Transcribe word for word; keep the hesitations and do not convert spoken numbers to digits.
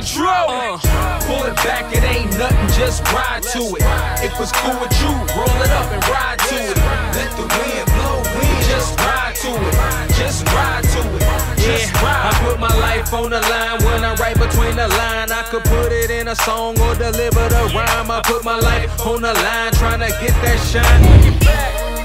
intro. Uh, pull it back, it ain't nothing, just ride to it. If it's cool with you, roll it up and ride to it. Let the wind blow, wind, just ride to it. Just ride to it. Just yeah, ride. I put my life on the line when I write between the line. I could put it in a song or deliver the rhyme. I put my life on the line, trying to get that shine.